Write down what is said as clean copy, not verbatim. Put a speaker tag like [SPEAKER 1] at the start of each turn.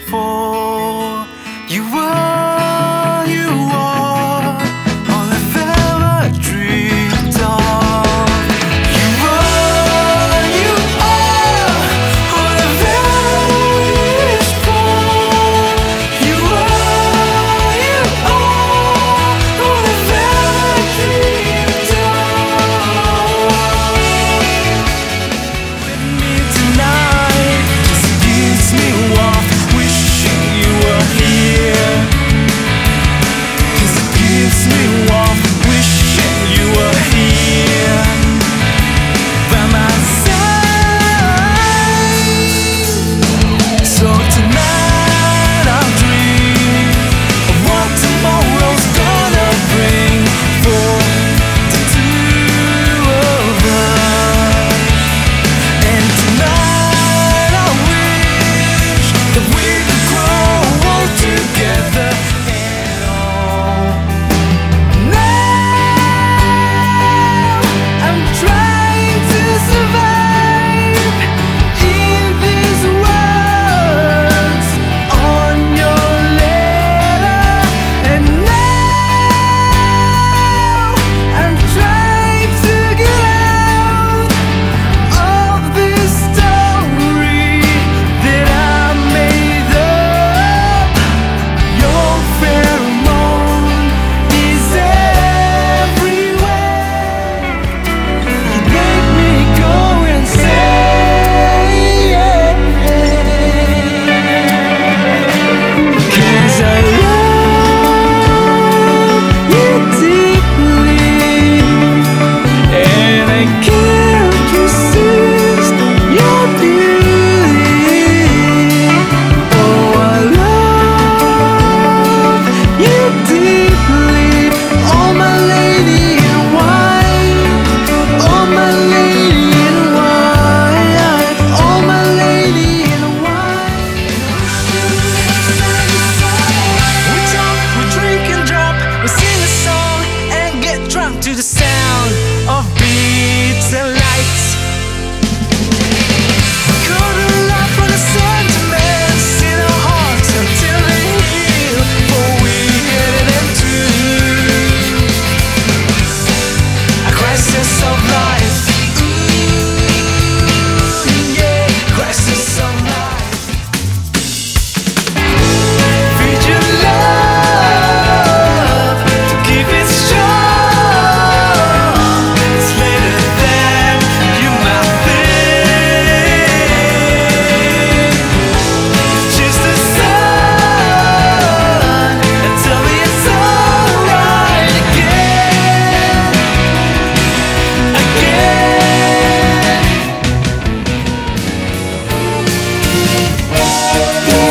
[SPEAKER 1] for. You are all I've ever dreamed of. You are all I've ever wished for. You are all I've ever dreamed of. With me tonight just gives me warmth, wishing you were here. 'Cause it gives me warmth, wishing you were here by my side. So tonight I'll dream of what tomorrow's gonna bring for the two of us. And tonight I wish that we could grow old together and all. Now I'm trying to survive in these words on your letter, and now I'm trying to get out of this story that I made up. Your pheromone is everywhere. You make me go insane. 'Cause I love you deeply, and I can't resist your beauty. Oh, I love you deeply. Oh, my lady in white. Oh, my lady in white. Oh, my lady in white. We talk, we drink and drop, we sing a song and get drunk to the sound of beats and lights. Couldn't laugh for the sentiments in our hearts until they heal, for we headed into a crisis of life. Ooh, yeah, crisis of life. Feed your love, keep it strong. It's later than you might think. Just the sun and tell me it's alright again, again.